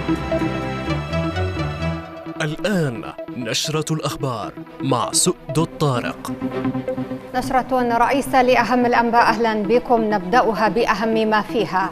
الآن نشرة الأخبار مع سؤد الطارق. نشرة رئيسة لأهم الأنباء، أهلا بكم. نبدأها بأهم ما فيها.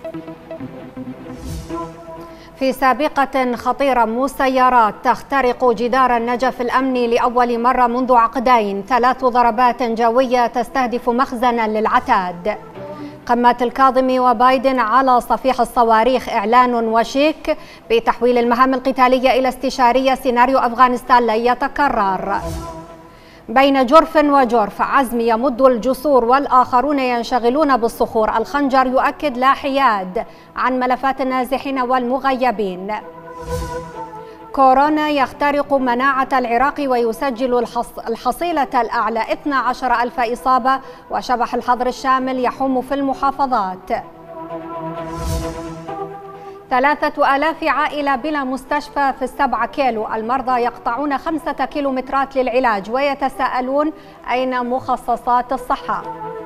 في سابقة خطيرة، مسيرات تخترق جدار النجف الأمني لأول مرة منذ عقدين، 3 ضربات جوية تستهدف مخزنا للعتاد. قمة الكاظمي وبايدن على صفيح الصواريخ، إعلان وشيك بتحويل المهام القتالية إلى استشارية، سيناريو أفغانستان لن يتكرر. بين جرف وجرف، عزم يمد الجسور والآخرون ينشغلون بالصخور. الخنجر يؤكد لا حياد عن ملفات النازحين والمغيبين. كورونا يخترق مناعة العراق ويسجل الحصيلة الأعلى، 12,000 إصابة، وشبح الحظر الشامل يحوم في المحافظات. 3,000 عائلة بلا مستشفى في 7 كيلو. المرضى يقطعون 5 كيلومترات للعلاج ويتساءلون أين مخصصات الصحة.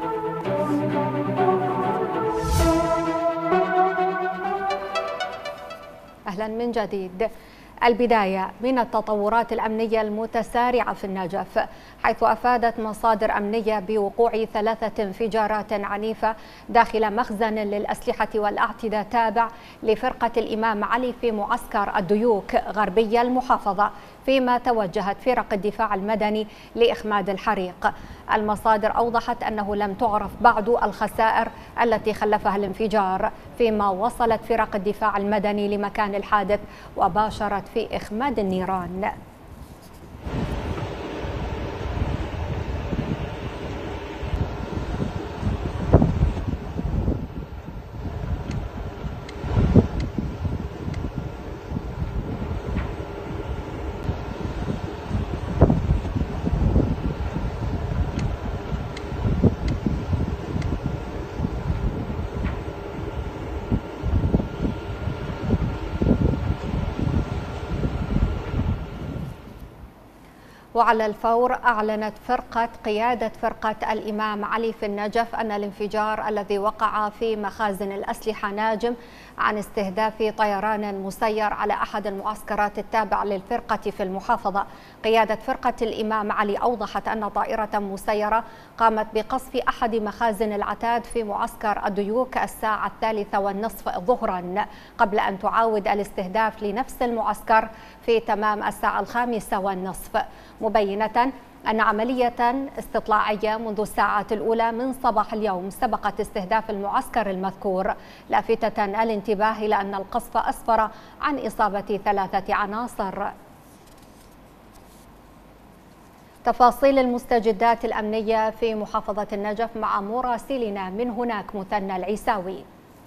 أهلا من جديد. البداية من التطورات الأمنية المتسارعة في النجف، حيث أفادت مصادر أمنية بوقوع 3 انفجارات عنيفة داخل مخزن للأسلحة والأعتدة تابع لفرقة الإمام علي في معسكر الديوك غربي المحافظة، فيما توجهت فرق الدفاع المدني لإخماد الحريق. المصادر أوضحت أنه لم تعرف بعد الخسائر التي خلفها الانفجار، فيما وصلت فرق الدفاع المدني لمكان الحادث وباشرت في إخماد النيران. وعلى الفور أعلنت قيادة فرقة الإمام علي في النجف أن الانفجار الذي وقع في مخازن الأسلحة ناجم عن استهداف طيران مسير على أحد المعسكرات التابعة للفرقة في المحافظة. قيادة فرقة الإمام علي أوضحت أن طائرة مسيرة قامت بقصف أحد مخازن العتاد في معسكر الديوك الساعة 3:30 ظهرا، قبل أن تعاود الاستهداف لنفس المعسكر في تمام الساعة 5:30، مبينة أن عملية استطلاعية منذ الساعات الأولى من صباح اليوم سبقت استهداف المعسكر المذكور، لافتة الانتباه إلى أن القصف أسفر عن إصابة 3 عناصر. تفاصيل المستجدات الأمنية في محافظة النجف مع مراسلنا من هناك مثنى العيساوي.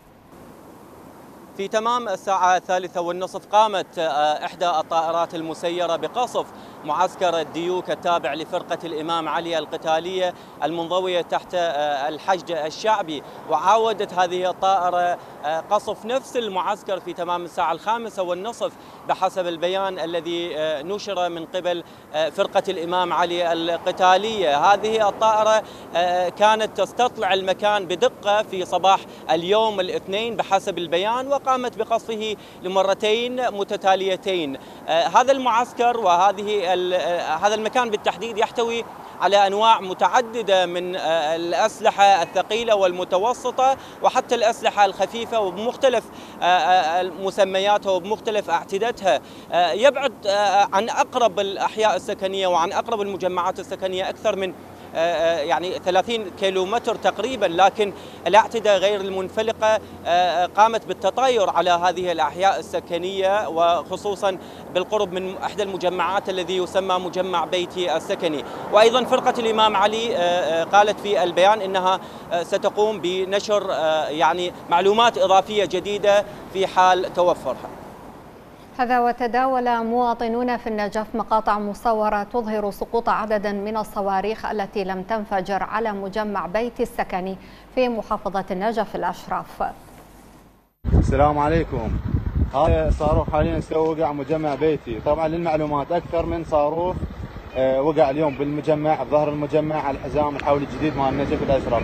في تمام الساعة 3:30 قامت إحدى الطائرات المسيرة بقصف معسكر الديوك التابع لفرقة الإمام علي القتالية المنضوية تحت الحشد الشعبي، وعاودت هذه الطائرة قصف نفس المعسكر في تمام الساعة 5:30 بحسب البيان الذي نشر من قبل فرقة الإمام علي القتالية. هذه الطائرة كانت تستطلع المكان بدقة في صباح اليوم الاثنين بحسب البيان، وقامت بقصفه لمرتين متتاليتين. هذا المعسكر هذا المكان بالتحديد يحتوي على أنواع متعددة من الأسلحة الثقيلة والمتوسطة وحتى الأسلحة الخفيفة وبمختلف مسمياتها وبمختلف أعتدتها. يبعد عن أقرب الأحياء السكنية وعن أقرب المجمعات السكنية أكثر من 30 كيلومتر تقريبا، لكن الأعتدة غير المنفلقة قامت بالتطاير على هذه الأحياء السكنية، وخصوصا بالقرب من إحدى المجمعات الذي يسمى مجمع بيتي السكني. وأيضا فرقة الإمام علي قالت في البيان أنها ستقوم بنشر معلومات إضافية جديدة في حال توفرها. هذا وتداول مواطنون في النجف مقاطع مصورة تظهر سقوط عدد من الصواريخ التي لم تنفجر على مجمع بيت السكني في محافظة النجف الأشرف. السلام عليكم. هذا صاروخ حاليا وقع مجمع بيتي. طبعا للمعلومات أكثر من صاروخ وقع اليوم بالمجمع، بظهر المجمع على الحزام الحولي الجديد مال النجف الأشرف.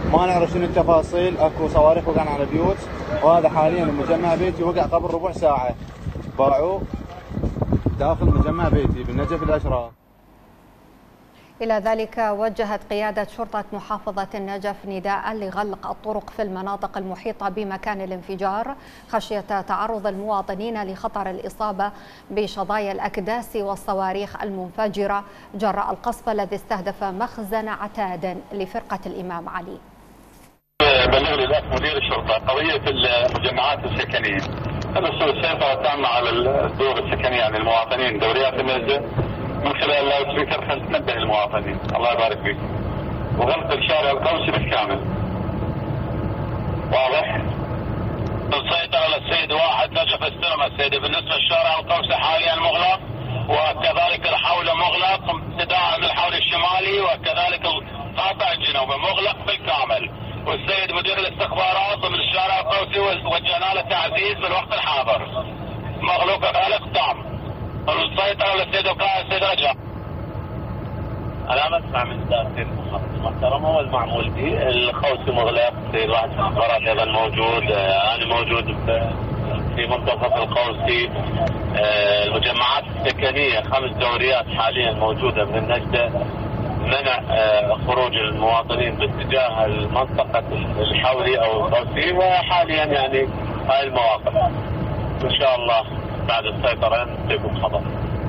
ما نعرف شنو التفاصيل. اكو صواريخ وقعن على بيوت، وهذا حاليا مجمع بيتي وقع قبل ربع ساعه، باعوه داخل مجمع بيتي بالنجف الاشراف. إلى ذلك وجهت قيادة شرطة محافظة النجف نداء لغلق الطرق في المناطق المحيطة بمكان الانفجار خشية تعرض المواطنين لخطر الإصابة بشظايا الأكداس والصواريخ المنفجرة جراء القصف الذي استهدف مخزن عتاد لفرقة الإمام علي. بلغ لي الأخ مدير الشرطة قضية المجمعات السكنية، الرسول السيطرة تامة على الدور السكنية يعني المواطنين دوريات النجدة من خلال اللاود سبيكر خلينا ننبه المواطنين الله يبارك فيك، وغلق الشارع القوسي بالكامل. واضح؟ السيطرة على السيد واحد نجف استلم السيد. بالنسبة للشارع القوسي حاليا مغلق، وكذلك الحول مغلق ابتداء من الحول الشمالي، وكذلك القاطع الجنوبي مغلق بالكامل. والسيد مدير الاستخبارات من الشارع القوسي وجهنا له تعزيز بالوقت الحاضر مغلوق غالق تام. السيطرة على السيد وقائد السيد رجع. أنا بسمع من إدارة المحترمة والمعمول به القوسي مغلق، السيد واحد استخبارات أيضا موجود، أنا موجود في منتصف القوسي. المجمعات السكنية 5 دوريات حاليا موجودة من النجدة، منع خروج المواطنين باتجاه المنطقة الحولي أو القوسي، وحاليا يعني هاي المواقف إن شاء الله بعد السيطرة سيكون خبر.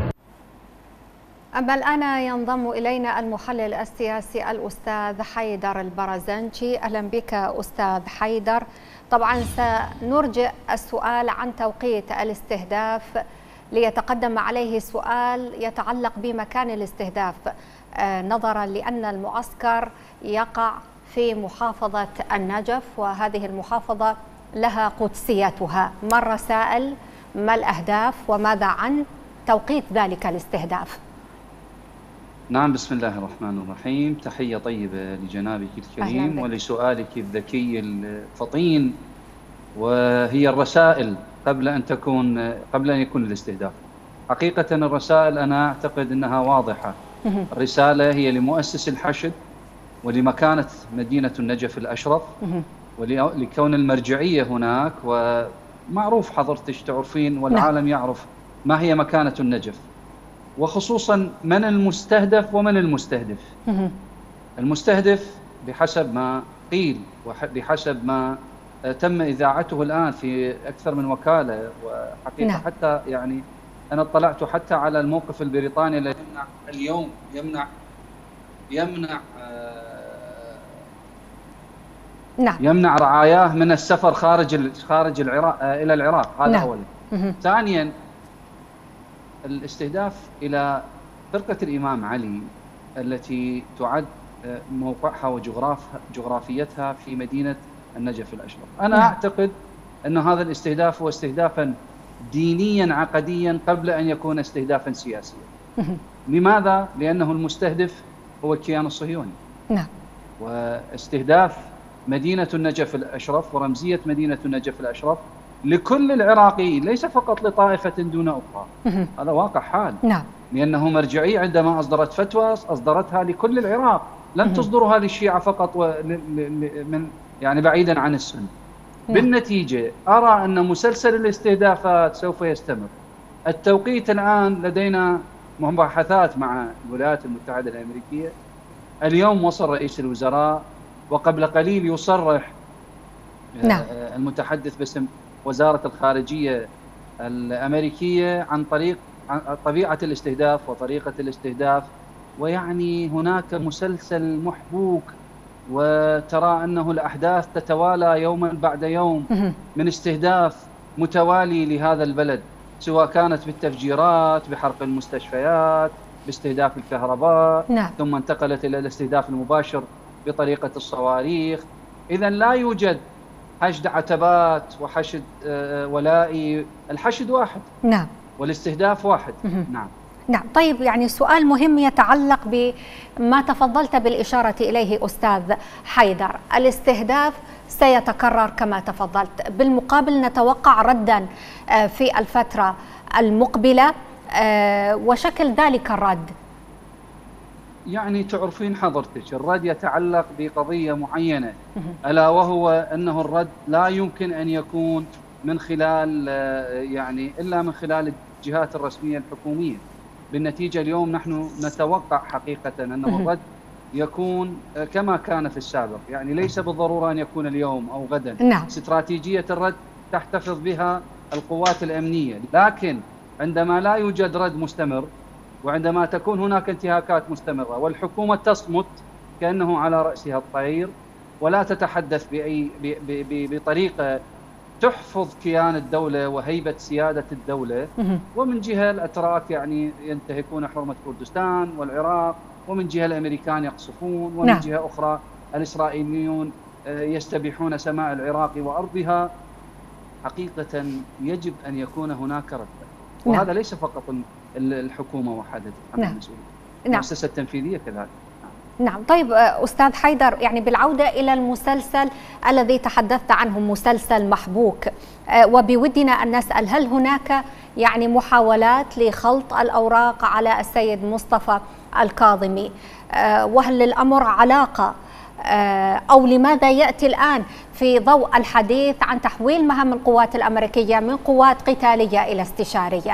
أما الآن ينضم إلينا المحلل السياسي الأستاذ حيدر البرزنجي. أهلا بك أستاذ حيدر. طبعا سنرجئ السؤال عن توقيت الاستهداف ليتقدم عليه سؤال يتعلق بمكان الاستهداف، نظرا لأن المعسكر يقع في محافظة النجف، وهذه المحافظة لها قدسيتها. ما الرسائل، ما الأهداف، وماذا عن توقيت ذلك الاستهداف؟ نعم، بسم الله الرحمن الرحيم. تحية طيبة لجنابك الكريم ولسؤالك الذكي الفطين. وهي الرسائل قبل أن يكون الاستهداف. حقيقة الرسائل أنا أعتقد أنها واضحة. الرسالة هي لمؤسس الحشد ولمكانة مدينة النجف الأشرف ولكون المرجعية هناك، ومعروف حضرتك تعرفين والعالم يعرف ما هي مكانة النجف، وخصوصا من المستهدف ومن المستهدف. المستهدف بحسب ما قيل وبحسب ما تم إذاعته الآن في أكثر من وكالة، وحقيقة حتى يعني أنا اطلعت حتى على الموقف البريطاني الذي يمنع اليوم يمنع رعاياه من السفر خارج العراق إلى العراق. هذا أولا. ثانيا الاستهداف إلى فرقة الإمام علي التي تعد موقعها وجغرافيتها في مدينة النجف الأشرف. أنا أعتقد أن هذا الاستهداف هو استهدافا دينيا عقديا قبل أن يكون استهدافا سياسيا. لماذا؟ لأنه المستهدف هو الكيان الصهيوني. واستهداف مدينة النجف الأشرف ورمزية مدينة النجف الأشرف لكل العراقيين، ليس فقط لطائفة دون أخرى. هذا واقع حال. لأنه مرجعي عندما أصدرت فتوى أصدرتها لكل العراق، لم تصدرها للشيعة فقط من يعني بعيدا عن السنة. بالنتيجة أرى أن مسلسل الاستهدافات سوف يستمر. التوقيت الآن لدينا مباحثات مع الولايات المتحدة الأمريكية. اليوم وصل رئيس الوزراء، وقبل قليل يصرح المتحدث باسم وزارة الخارجية الأمريكية عن طبيعة الاستهداف وطريقة الاستهداف. ويعني هناك مسلسل محبوك، وترى أنه الأحداث تتوالى يوما بعد يوم من استهداف متوالي لهذا البلد، سواء كانت بالتفجيرات، بحرق المستشفيات، باستهداف الكهرباء، ثم انتقلت إلى الاستهداف المباشر بطريقة الصواريخ. إذا لا يوجد حشد عتبات وحشد ولائي، الحشد واحد والاستهداف واحد. نعم. طيب، يعني سؤال مهم يتعلق بما تفضلت بالإشارة إليه أستاذ حيدر. الاستهداف سيتكرر كما تفضلت، بالمقابل نتوقع ردا في الفترة المقبلة، وشكل ذلك الرد يعني تعرفين حضرتك الرد يتعلق بقضية معينة، ألا وهو أنه الرد لا يمكن أن يكون من خلال يعني إلا من خلال الجهات الرسمية الحكومية. بالنتيجة اليوم نحن نتوقع حقيقة أنه الرد يكون كما كان في السابق، يعني ليس بالضرورة أن يكون اليوم أو غدا. نعم. استراتيجية الرد تحتفظ بها القوات الأمنية، لكن عندما لا يوجد رد مستمر وعندما تكون هناك انتهاكات مستمرة والحكومة تصمت كأنه على رأسها الطير ولا تتحدث بطريقة تحفظ كيان الدولة وهيبة سيادة الدولة، ومن جهة الأتراك يعني ينتهكون حرمة كردستان والعراق، ومن جهة الأمريكان يقصفون، ومن جهة أخرى الإسرائيليون يستبيحون سماء العراق وأرضها. حقيقة يجب أن يكون هناك رد، وهذا ليس فقط الحكومة وحدها تتحمل المسؤولية، المؤسسة التنفيذية كذلك. نعم. طيب أستاذ حيدر، يعني بالعودة إلى المسلسل الذي تحدثت عنه، مسلسل محبوك، وبودنا أن نسأل هل هناك يعني محاولات لخلط الأوراق على السيد مصطفى الكاظمي، وهل الأمر علاقة أو لماذا يأتي الآن في ضوء الحديث عن تحويل مهام القوات الأمريكية من قوات قتالية إلى استشارية؟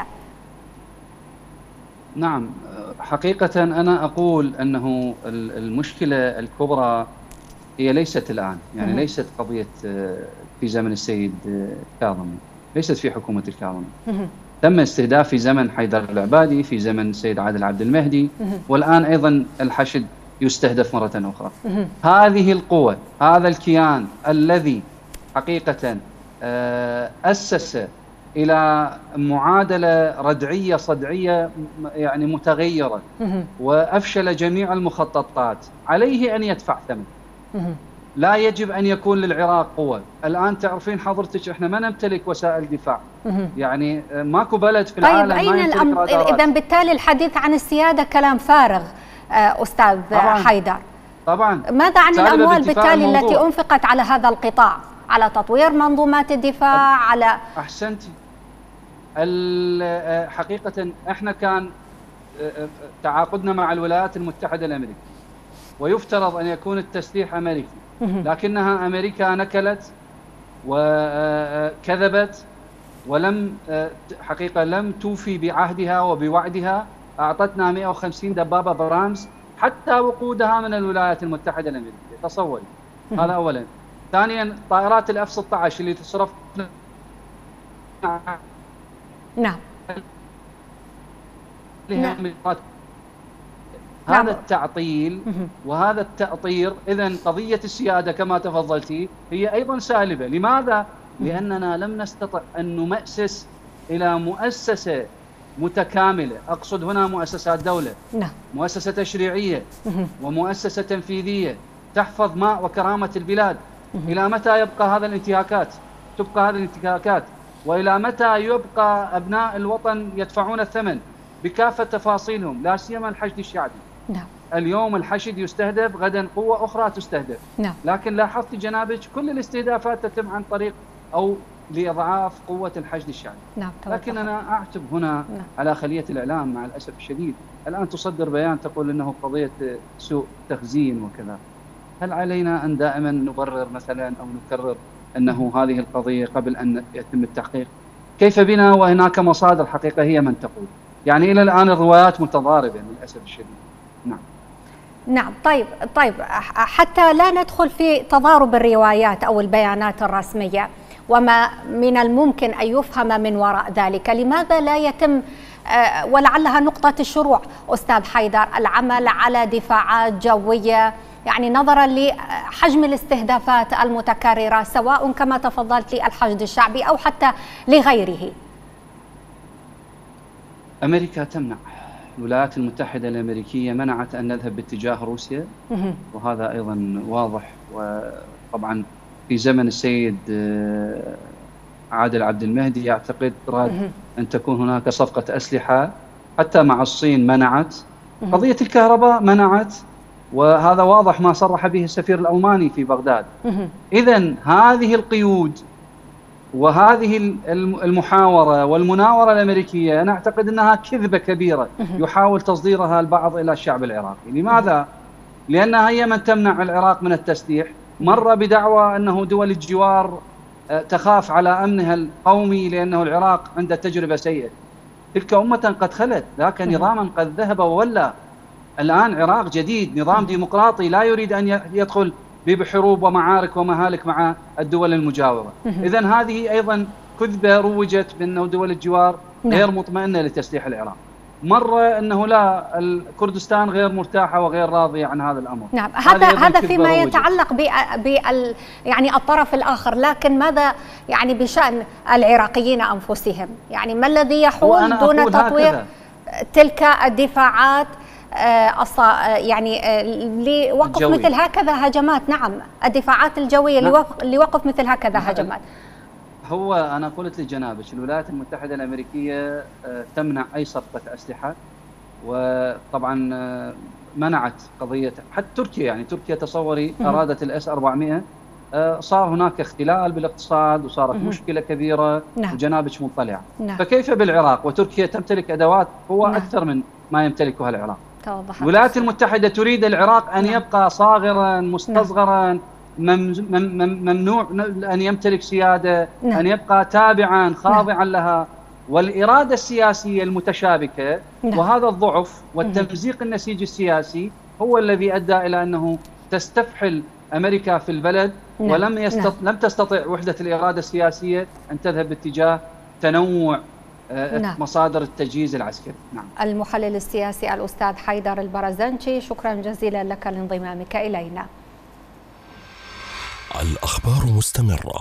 نعم، حقيقة أنا أقول أنه المشكلة الكبرى هي ليست الآن، يعني ليست قضية في زمن السيد الكاظمي، ليست في حكومة الكاظمي. تم استهداف في زمن حيدر العبادي، في زمن السيد عادل عبد المهدي، والآن أيضا الحشد يستهدف مرة أخرى. هذه القوة، هذا الكيان الذي حقيقة أسس إلى معادلة ردعية صدعية يعني متغيرة، وأفشل جميع المخططات، عليه أن يدفع ثمن. لا يجب أن يكون للعراق قوة. الآن تعرفين حضرتك إحنا ما نمتلك وسائل دفاع، يعني ماكو بلد في العالم طيب ما يمتلك رادارات. إذن بالتالي الحديث عن السيادة كلام فارغ أستاذ حيدر. طبعا. ماذا عن الأموال بالتالي التي أنفقت على هذا القطاع، على تطوير منظومات الدفاع، على أحسنتي. حقيقة احنا كان تعاقدنا مع الولايات المتحدة الأمريكية، ويفترض أن يكون التسليح أمريكي، لكنها أمريكا نكلت وكذبت ولم حقيقة لم توفي بعهدها وبوعدها. أعطتنا 150 دبابة برامز حتى وقودها من الولايات المتحدة الأمريكية، تصوري. هذا أولا. ثانيا طائرات الأف 16 اللي تصرف نعم. هذا التعطيل وهذا التأطير. إذن قضية السيادة كما تفضلتي هي أيضا سالبة. لماذا؟ لأننا لم نستطع أن نمأسس إلى مؤسسة متكاملة. أقصد هنا مؤسسات دولة، مؤسسة تشريعية ومؤسسة تنفيذية تحفظ ماء وكرامة البلاد. إلى متى يبقى هذا الانتهاكات؟ تبقى هذه الانتهاكات، وإلى متى يبقى أبناء الوطن يدفعون الثمن بكافة تفاصيلهم، لا سيما الحشد الشعبي. اليوم الحشد يستهدف، غدا قوة أخرى تستهدف. لكن لاحظت جنابك كل الاستهدافات تتم عن طريق أو لإضعاف قوة الحشد الشعبي. لكن أنا أعتب هنا على خلية الإعلام مع الأسف الشديد. الآن تصدر بيان تقول أنه قضية سوء تخزين وكذا. هل علينا أن دائما نبرر مثلا أو نكرر أنه هذه القضية قبل أن يتم التحقيق؟ كيف بنا وهناك مصادر حقيقة هي من تقول؟ يعني إلى الآن الروايات متضاربة للأسف الشديد. نعم. طيب حتى لا ندخل في تضارب الروايات أو البيانات الرسمية وما من الممكن أن يفهم من وراء ذلك، لماذا لا يتم ولعلها نقطة الشروع أستاذ حيدر العمل على دفاعات جوية، يعني نظرا لحجم الاستهدافات المتكررة سواء كما تفضلت للحشد الشعبي أو حتى لغيره؟ أمريكا تمنع، الولايات المتحدة الأمريكية منعت أن نذهب باتجاه روسيا، وهذا أيضا واضح. وطبعا في زمن السيد عادل عبد المهدي يعتقد راد أن تكون هناك صفقة أسلحة، حتى مع الصين منعت. قضية الكهرباء منعت، وهذا واضح ما صرح به السفير الألماني في بغداد. إذن هذه القيود وهذه المحاورة والمناورة الأمريكية أنا أعتقد أنها كذبة كبيرة يحاول تصديرها البعض إلى الشعب العراقي. لماذا؟ لأنها هي من تمنع العراق من التسليح، مرة بدعوى أنه دول الجوار تخاف على أمنها القومي لأنه العراق عنده تجربة سيئة. تلك أمة قد خلت، ذاك نظاما قد ذهب وولى. الآن عراق جديد، نظام ديمقراطي لا يريد أن يدخل بحروب ومعارك ومهالك مع الدول المجاورة. إذن هذه أيضا كذبة روجت بأنه دول الجوار غير مطمئنة لتسليح العراق. مرة أنه لا، الكردستان غير مرتاحة وغير راضية عن هذا الأمر. نعم، هذا فيما يتعلق يعني الطرف الآخر، لكن ماذا يعني بشأن العراقيين أنفسهم؟ يعني ما الذي يحول دون تطوير تلك الدفاعات يعني لوقف مثل هكذا هجمات؟ نعم، الدفاعات الجوية لوقف مثل هكذا هجمات. هو أنا قلت لجنابك الولايات المتحدة الأمريكية تمنع أي صفقة أسلحة، وطبعا منعت قضية حتى تركيا. يعني تركيا تصوري أرادت الإس 400، صار هناك اختلال بالاقتصاد وصارت مشكلة كبيرة. نعم. وجنابك مطلع. نعم. فكيف بالعراق وتركيا تمتلك أدوات قوة نعم. أكثر من ما يمتلكها العراق. الولايات المتحدة تريد العراق أن نعم. يبقى صاغرا مستصغرا نعم. ممنوع أن يمتلك سيادة، نعم. أن يبقى تابعا خاضعا نعم. لها. والإرادة السياسية المتشابكة نعم. وهذا الضعف والتمزيق النسيج السياسي هو الذي أدى إلى أنه تستفحل أمريكا في البلد نعم. لم تستطع وحدة الإرادة السياسية أن تذهب باتجاه تنوع نعم. مصادر التجهيز العسكري. نعم. المحلل السياسي الأستاذ حيدر البرزنجي، شكرا جزيلا لك لانضمامك إلينا. الأخبار مستمرة.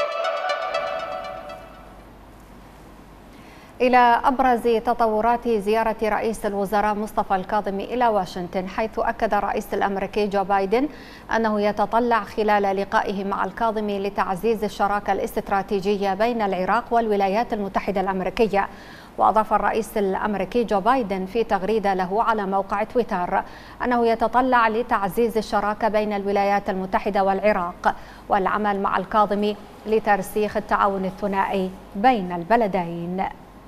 إلى أبرز تطورات زيارة رئيس الوزراء مصطفى الكاظمي إلى واشنطن، حيث أكد الرئيس الأمريكي جو بايدن أنه يتطلع خلال لقائه مع الكاظمي لتعزيز الشراكة الاستراتيجية بين العراق والولايات المتحدة الأمريكية. وأضاف الرئيس الأمريكي جو بايدن في تغريدة له على موقع تويتر أنه يتطلع لتعزيز الشراكة بين الولايات المتحدة والعراق والعمل مع الكاظمي لترسيخ التعاون الثنائي بين البلدين.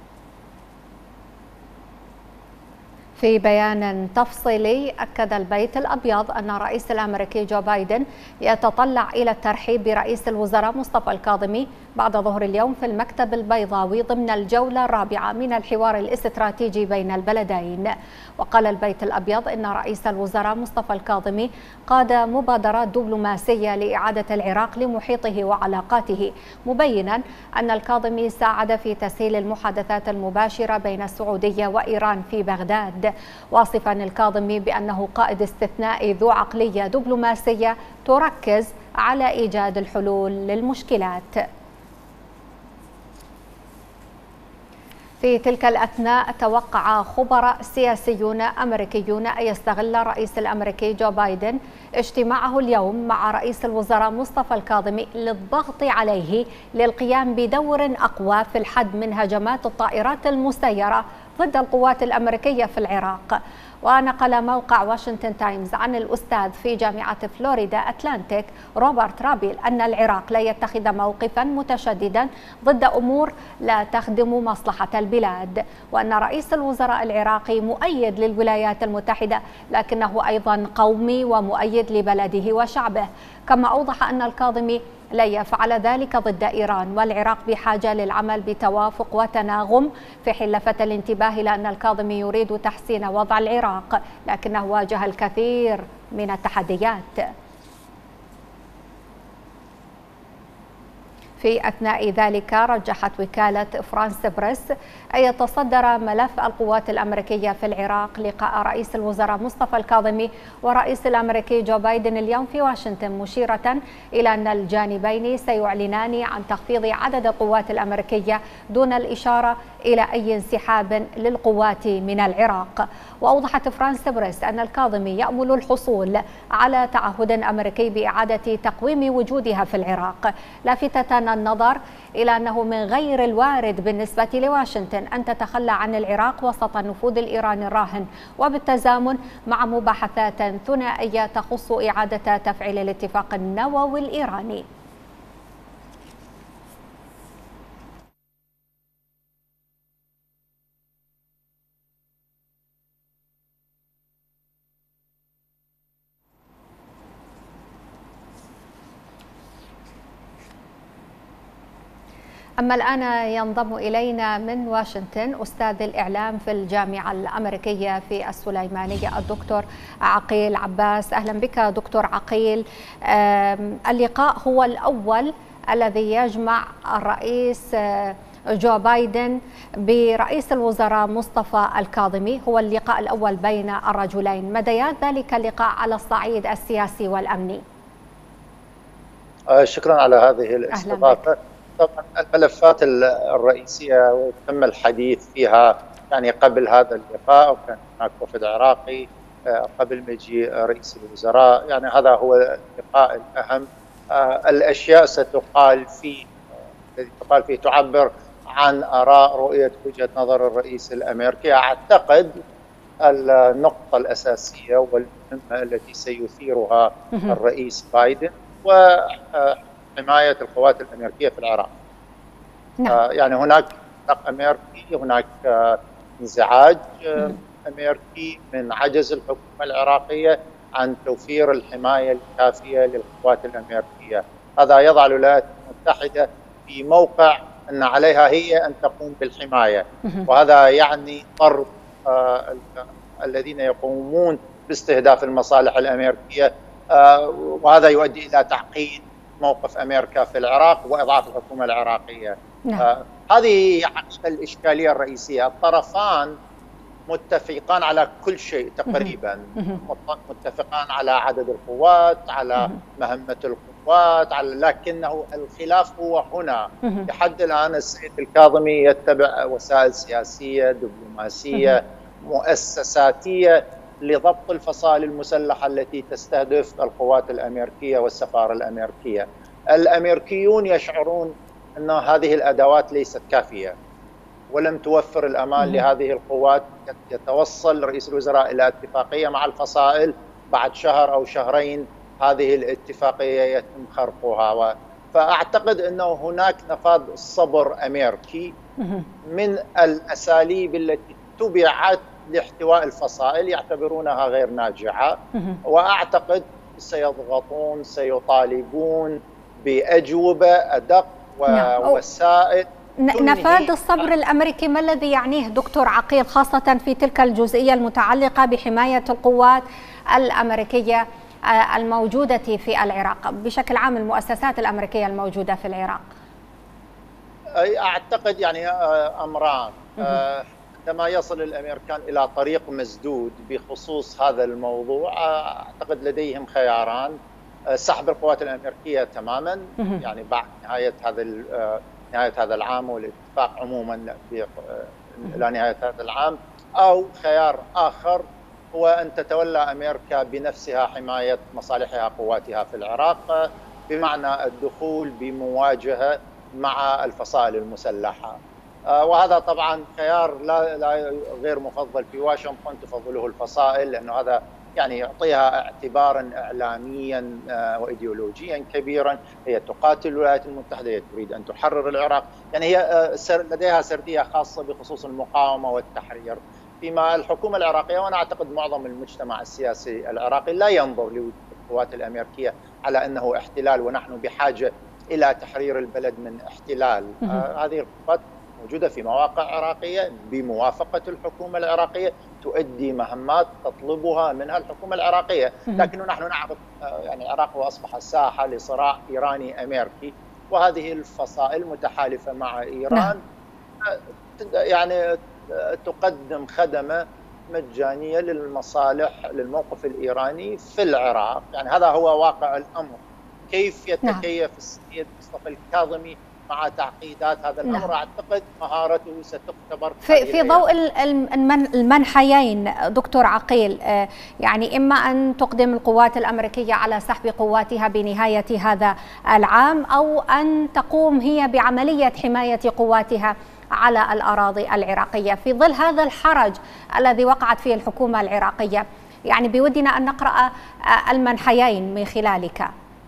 في بيان تفصيلي أكد البيت الأبيض أن الرئيس الأمريكي جو بايدن يتطلع إلى الترحيب برئيس الوزراء مصطفى الكاظمي بعد ظهر اليوم في المكتب البيضاوي ضمن الجولة الرابعة من الحوار الاستراتيجي بين البلدين. وقال البيت الأبيض إن رئيس الوزراء مصطفى الكاظمي قاد مبادرات دبلوماسية لإعادة العراق لمحيطه وعلاقاته، مبينا أن الكاظمي ساعد في تسهيل المحادثات المباشرة بين السعودية وإيران في بغداد، واصفا الكاظمي بأنه قائد استثنائي ذو عقلية دبلوماسية تركز على إيجاد الحلول للمشكلات. في تلك الأثناء توقع خبراء سياسيون أمريكيون أن يستغل الرئيس الأمريكي جو بايدن اجتماعه اليوم مع رئيس الوزراء مصطفى الكاظمي للضغط عليه للقيام بدور أقوى في الحد من هجمات الطائرات المسيرة ضد القوات الأمريكية في العراق. ونقل موقع واشنطن تايمز عن الأستاذ في جامعة فلوريدا أتلانتيك روبرت رابيل أن العراق لا يتخذ موقفا متشددا ضد أمور لا تخدم مصلحة البلاد، وأن رئيس الوزراء العراقي مؤيد للولايات المتحدة لكنه أيضا قومي ومؤيد لبلده وشعبه. كما أوضح أن الكاظمي لا يفعل ذلك ضد إيران، والعراق بحاجة للعمل بتوافق وتناغم، في حين لفت الانتباه إلى أن الكاظمي يريد تحسين وضع العراق لكنه واجه الكثير من التحديات. في أثناء ذلك رجحت وكالة فرانس بريس أن يتصدر ملف القوات الأمريكية في العراق لقاء رئيس الوزراء مصطفى الكاظمي ورئيس الأمريكي جو بايدن اليوم في واشنطن، مشيرة إلى أن الجانبين سيعلنان عن تخفيض عدد القوات الأمريكية دون الإشارة إلى أي انسحاب للقوات من العراق. وأوضحت فرانس بريس أن الكاظمي يأمل الحصول على تعهد أمريكي بإعادة تقويم وجودها في العراق، لافتة النظر إلى أنه من غير الوارد بالنسبة لواشنطن أن تتخلى عن العراق وسط النفوذ الإيراني الراهن، وبالتزامن مع مباحثات ثنائية تخص إعادة تفعيل الاتفاق النووي الإيراني. أما الآن ينضم إلينا من واشنطن أستاذ الإعلام في الجامعة الأمريكية في السليمانية الدكتور عقيل عباس. أهلا بك دكتور عقيل. اللقاء هو الأول الذي يجمع الرئيس جو بايدن برئيس الوزراء مصطفى الكاظمي، هو اللقاء الأول بين الرجلين. مديات ذلك اللقاء على الصعيد السياسي والأمني؟ شكرا على هذه الاستضافة. طبعا الملفات الرئيسية تم الحديث فيها يعني قبل هذا اللقاء، وكان هناك وفد عراقي قبل مجيء رئيس الوزراء، يعني هذا هو اللقاء الأهم. الأشياء ستقال فيه الذي تقال فيه تعبر عن آراء رؤية وجهة نظر الرئيس الأمريكي. أعتقد النقطة الأساسية والمهمة التي سيثيرها الرئيس بايدن وحماية القوات الأمريكية في العراق. يعني هناك أمريكي، هناك انزعاج أمريكي من عجز الحكومة العراقية عن توفير الحماية الكافية للقوات الأمريكية. هذا يضع الولايات المتحدة في موقع أن عليها هي أن تقوم بالحماية، وهذا يعني ضرب الذين يقومون باستهداف المصالح الأمريكية، وهذا يؤدي إلى تعقيد موقف أمريكا في العراق وإضعاف الحكومة العراقية. هذه الإشكالية الرئيسية. الطرفان متفقان على كل شيء تقريبا، متفقان على عدد القوات، على مهمة القوات، لكنه الخلاف هو هنا. لحد الآن السيد الكاظمي يتبع وسائل سياسية دبلوماسية مؤسساتية لضبط الفصائل المسلحة التي تستهدف القوات الأمريكية والسفارة الأمريكية. الأمريكيون يشعرون أن هذه الأدوات ليست كافية ولم توفر الأمان لهذه القوات. يتوصل رئيس الوزراء إلى اتفاقية مع الفصائل، بعد شهر أو شهرين هذه الاتفاقية يتم خرقها. فأعتقد أنه هناك نفاذ صبر أمريكي من الأساليب التي اتبعت لاحتواء الفصائل، يعتبرونها غير ناجعة، وأعتقد سيضغطون، سيطالبون بأجوبة أدق ووسائل. نفاذ الصبر الأمريكي ما الذي يعنيه دكتور عقيل، خاصة في تلك الجزئية المتعلقة بحماية القوات الأمريكية الموجودة في العراق، بشكل عام المؤسسات الأمريكية الموجودة في العراق؟ أعتقد يعني أمران. عندما يصل الأمريكان إلى طريق مسدود بخصوص هذا الموضوع، أعتقد لديهم خياران: سحب القوات الأمريكية تماما يعني بعد نهاية هذا العام والاتفاق عموما إلى نهاية هذا العام، أو خيار آخر هو أن تتولى أمريكا بنفسها حماية مصالحها قواتها في العراق، بمعنى الدخول بمواجهة مع الفصائل المسلحة. وهذا طبعا خيار لا غير مفضل في واشنطن، تفضله الفصائل، لأنه هذا يعني يعطيها اعتبارا إعلاميا وإيديولوجيا كبيرا. هي تقاتل الولايات المتحدة، هي تريد أن تحرر العراق، يعني هي لديها سردية خاصة بخصوص المقاومة والتحرير. فيما الحكومة العراقية، وأنا أعتقد معظم المجتمع السياسي العراقي، لا ينظر لوجود القوات الأمريكية على أنه احتلال ونحن بحاجة إلى تحرير البلد من احتلال. هذه القوات موجودة في مواقع عراقية بموافقة الحكومة العراقية، تؤدي مهمات تطلبها منها الحكومة العراقية. لكن نحن نعرف يعني العراق أصبح ساحة لصراع إيراني أمريكي، وهذه الفصائل متحالفة مع إيران، يعني تقدم خدمة مجانية للموقف الإيراني في العراق. يعني هذا هو واقع الأمر. كيف يتكيف السيد مصطفى الكاظمي مع تعقيدات هذا الأمر؟ أعتقد مهارته ستختبر في ضوء المنحيين دكتور عقيل. يعني إما أن تقدم القوات الأمريكية على سحب قواتها بنهاية هذا العام، أو أن تقوم هي بعملية حماية قواتها على الأراضي العراقية. في ظل هذا الحرج الذي وقعت فيه الحكومة العراقية، يعني بودنا أن نقرأ المنحيين من خلالك.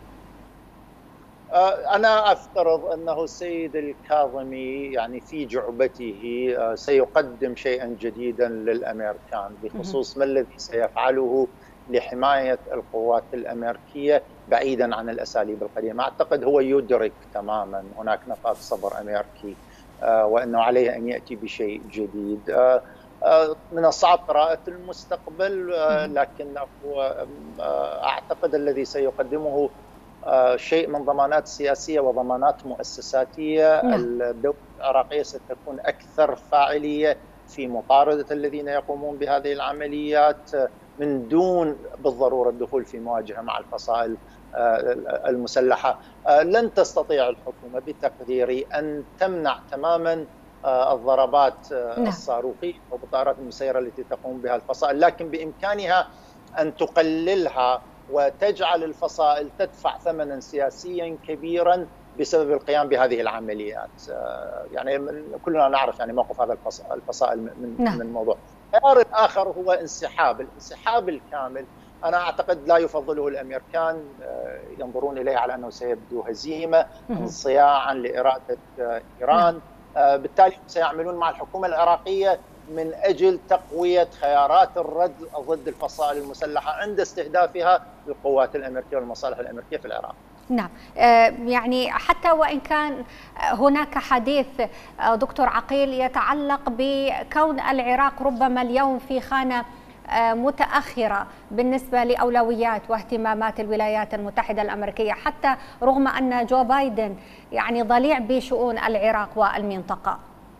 أنا أفترض أنه السيد الكاظمي يعني في جعبته سيقدم شيئا جديدا للأمريكان بخصوص ما الذي سيفعله لحماية القوات الأمريكية بعيدا عن الأساليب القديمة. أعتقد هو يدرك تماما هناك نقاط صبر أمريكي وأنه عليه أن يأتي بشيء جديد. من الصعب قراءة المستقبل، لكنه أعتقد الذي سيقدمه شيء من ضمانات سياسية وضمانات مؤسساتية. الدولة العراقية ستكون أكثر فاعلية في مطاردة الذين يقومون بهذه العمليات من دون بالضرورة الدخول في مواجهة مع الفصائل المسلحة. لن تستطيع الحكومة بتقديري أن تمنع تماما الضربات الصاروخية أو بالطائرات المسيرة التي تقوم بها الفصائل، لكن بإمكانها أن تقللها وتجعل الفصائل تدفع ثمنا سياسيا كبيرا بسبب القيام بهذه العمليات. يعني كلنا نعرف يعني موقف هذا الفصائل من الموضوع. الخيار الآخر هو الانسحاب الكامل. أنا أعتقد لا يفضله الأمريكان، ينظرون إليه على أنه سيبدو هزيمة انصياعا لإرادة إيران. بالتالي سيعملون مع الحكومة العراقية من أجل تقوية خيارات الرد ضد الفصائل المسلحة عند استهدافها للقوات الأمريكية والمصالح الأمريكية في العراق. نعم، يعني حتى وإن كان هناك حديث دكتور عقيل يتعلق بكون العراق ربما اليوم في خانة متأخرة بالنسبة لأولويات واهتمامات الولايات المتحدة الأمريكية، حتى رغم أن جو بايدن يعني ضليع بشؤون العراق والمنطقة.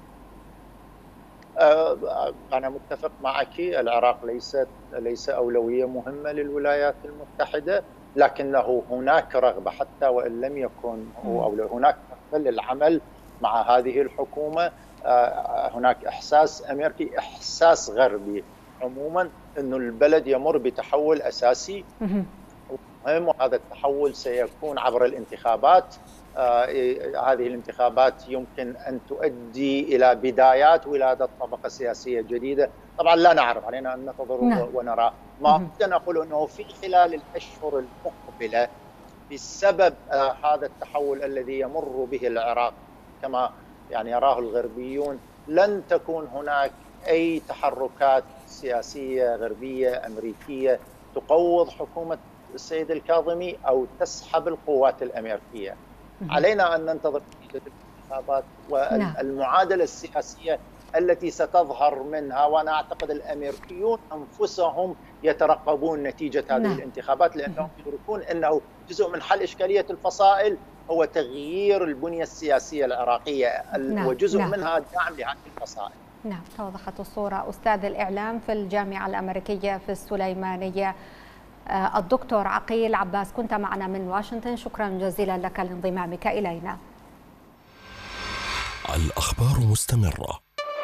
أنا متفق معك، العراق ليس أولوية مهمة للولايات المتحدة، لكنه هناك رغبة حتى وإن لم يكن هناك رغبة للعمل مع هذه الحكومة. هناك إحساس أمريكي، إحساس غربي عموما، أنه البلد يمر بتحول أساسي مهم، وهذا التحول سيكون عبر الانتخابات. هذه الانتخابات يمكن أن تؤدي إلى بدايات ولادة طبقة سياسية جديدة. طبعا لا نعرف، علينا أن ننتظر ونرى. ما أريد أن أقول أنه في خلال الأشهر المقبلة بسبب هذا التحول الذي يمر به العراق كما يعني يراه الغربيون، لن تكون هناك أي تحركات سياسية غربية أمريكية تقوض حكومة السيد الكاظمي أو تسحب القوات الأمريكية. علينا أن ننتظر نتيجة الانتخابات والمعادلة السياسية التي ستظهر منها، وأنا أعتقد الأمريكيون أنفسهم يترقبون نتيجة هذه الانتخابات، لأنهم يدركون أنه جزء من حل إشكالية الفصائل هو تغيير البنية السياسية العراقية، وجزء منها دعم لهذه الفصائل. نعم، توضحت الصورة. أستاذ الإعلام في الجامعة الأمريكية في السليمانية الدكتور عقيل عباس، كنت معنا من واشنطن، شكرا جزيلا لك لانضمامك إلينا. الأخبار مستمرة.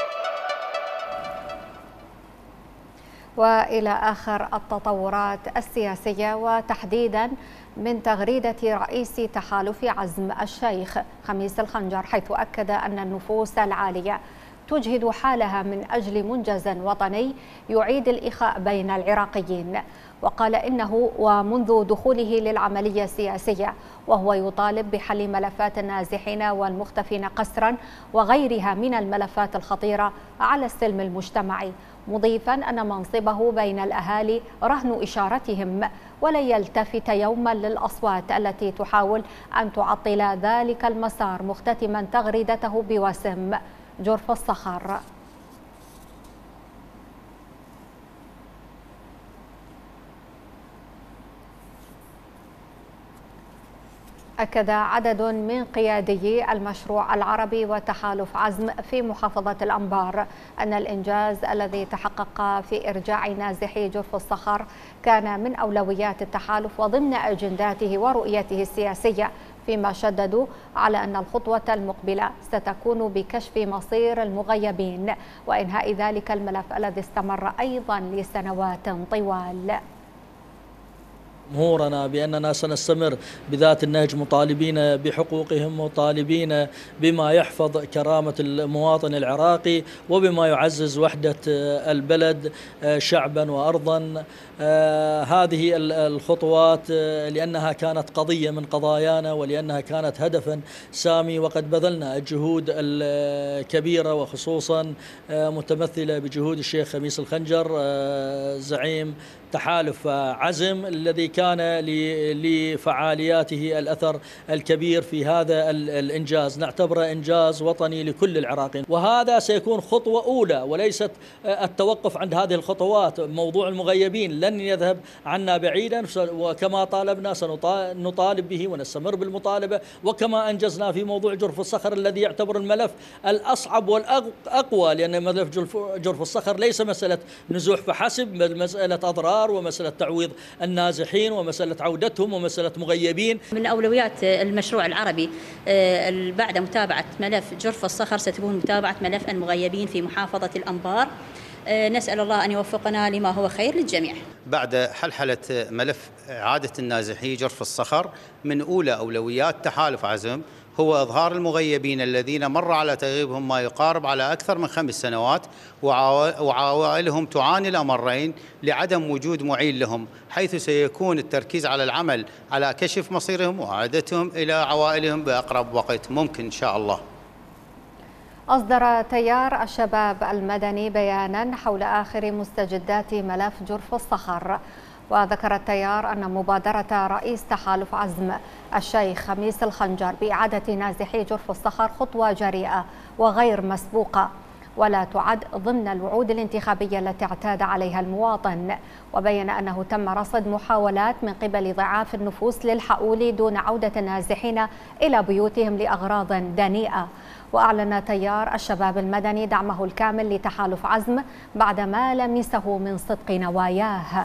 وإلى آخر التطورات السياسية، وتحديدا من تغريدة رئيس تحالف عزم الشيخ خميس الخنجر، حيث أكد أن النفوس العالية تجهد حالها من أجل منجز وطني يعيد الإخاء بين العراقيين. وقال إنه ومنذ دخوله للعملية السياسية وهو يطالب بحل ملفات النازحين والمختفين قسرا وغيرها من الملفات الخطيرة على السلم المجتمعي، مضيفا أن منصبه بين الأهالي رهن إشارتهم، ولن يلتفت يوما للأصوات التي تحاول أن تعطل ذلك المسار، مختتما تغريدته بوسم جرف الصخر. أكد عدد من قيادي المشروع العربي وتحالف عزم في محافظة الأنبار أن الإنجاز الذي تحقق في إرجاع نازحي جرف الصخر كان من أولويات التحالف وضمن أجنداته ورؤيته السياسية، فيما شددوا على أن الخطوة المقبلة ستكون بكشف مصير المغيبين وإنهاء ذلك الملف الذي استمر أيضا لسنوات طوال. جمهورنا بأننا سنستمر بذات النهج، مطالبين بحقوقهم، مطالبين بما يحفظ كرامة المواطن العراقي وبما يعزز وحدة البلد شعبا وأرضا. هذه الخطوات لأنها كانت قضية من قضايانا ولأنها كانت هدفا سامي، وقد بذلنا الجهود الكبيرة وخصوصا متمثلة بجهود الشيخ خميس الخنجر زعيم تحالف عزم الذي كان لفعالياته الأثر الكبير في هذا الإنجاز، نعتبره إنجاز وطني لكل العراقيين، وهذا سيكون خطوة أولى وليست التوقف عند هذه الخطوات. موضوع المغيبين لن يذهب عنا بعيدا، وكما طالبنا سنطالب به ونستمر بالمطالبة، وكما أنجزنا في موضوع جرف الصخر الذي يعتبر الملف الأصعب والأقوى، لأن ملف جرف الصخر ليس مسألة نزوح فحسب، بل مسألة أضرار ومسألة تعويض النازحين ومسألة عودتهم ومسألة مغيبين. من أولويات المشروع العربي بعد متابعة ملف جرف الصخر ستكون متابعة ملف المغيبين في محافظة الأنبار. نسأل الله أن يوفقنا لما هو خير للجميع. بعد حلحلة ملف إعادة النازحي جرف الصخر، من أولى أولويات تحالف عزم هو إظهار المغيبين الذين مر على تغييبهم ما يقارب على أكثر من 5 سنوات، وعوائلهم تعاني الأمرين لعدم وجود معين لهم، حيث سيكون التركيز على العمل على كشف مصيرهم وإعادتهم إلى عوائلهم بأقرب وقت ممكن إن شاء الله. أصدر تيار الشباب المدني بيانا حول آخر مستجدات ملف جرف الصخر، وذكر التيار أن مبادرة رئيس تحالف عزم الشيخ خميس الخنجر بإعادة نازحي جرف الصخر خطوة جريئة وغير مسبوقة، ولا تعد ضمن الوعود الانتخابية التي اعتاد عليها المواطن. وبين أنه تم رصد محاولات من قبل ضعاف النفوس للحؤول دون عودة النازحين إلى بيوتهم لأغراض دنيئة. وأعلن تيار الشباب المدني دعمه الكامل لتحالف عزم بعدما لمسه من صدق نواياه.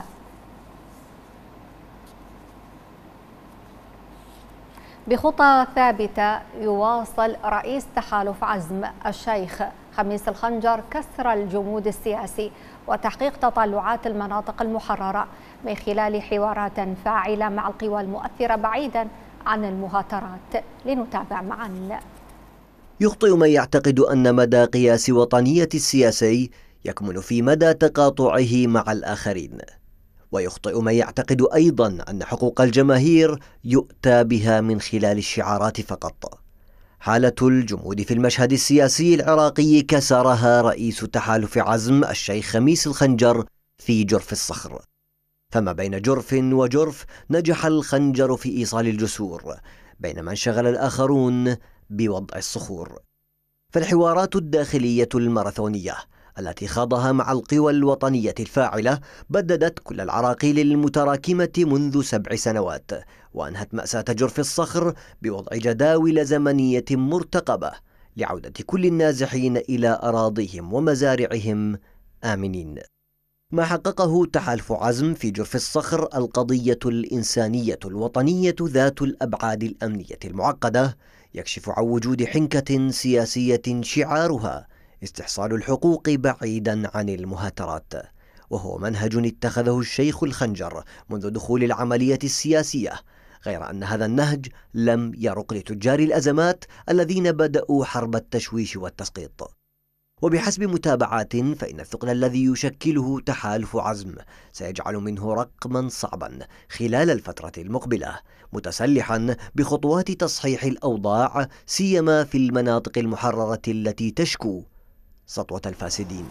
بخطى ثابتة يواصل رئيس تحالف عزم الشيخ خميس الخنجر كسر الجمود السياسي وتحقيق تطلعات المناطق المحررة من خلال حوارات فاعلة مع القوى المؤثرة بعيدا عن المهاترات. لنتابع معا. يخطئ من يعتقد أن مدى قياس وطنية السياسي يكمن في مدى تقاطعه مع الآخرين، ويخطئ من يعتقد أيضا أن حقوق الجماهير يؤتى بها من خلال الشعارات فقط. حالة الجمود في المشهد السياسي العراقي كسرها رئيس تحالف عزم الشيخ خميس الخنجر في جرف الصخر، فما بين جرف وجرف نجح الخنجر في إيصال الجسور، بينما انشغل الآخرون بوضع الصخور. فالحوارات الداخلية الماراثونية التي خاضها مع القوى الوطنية الفاعلة بددت كل العراقيل المتراكمة منذ 7 سنوات، وأنهت مأساة جرف الصخر بوضع جداول زمنية مرتقبة لعودة كل النازحين إلى أراضيهم ومزارعهم آمنين. ما حققه تحالف عزم في جرف الصخر القضية الإنسانية الوطنية ذات الأبعاد الأمنية المعقدة يكشف عن وجود حنكة سياسية شعارها استحصال الحقوق بعيدا عن المهاترات، وهو منهج اتخذه الشيخ الخنجر منذ دخول العملية السياسية، غير أن هذا النهج لم يرق لتجار الأزمات الذين بدأوا حرب التشويش والتسقيط. وبحسب متابعات فإن الثقل الذي يشكله تحالف عزم سيجعل منه رقما صعبا خلال الفترة المقبلة، متسلحا بخطوات تصحيح الأوضاع سيما في المناطق المحررة التي تشكو سطوة الفاسدين.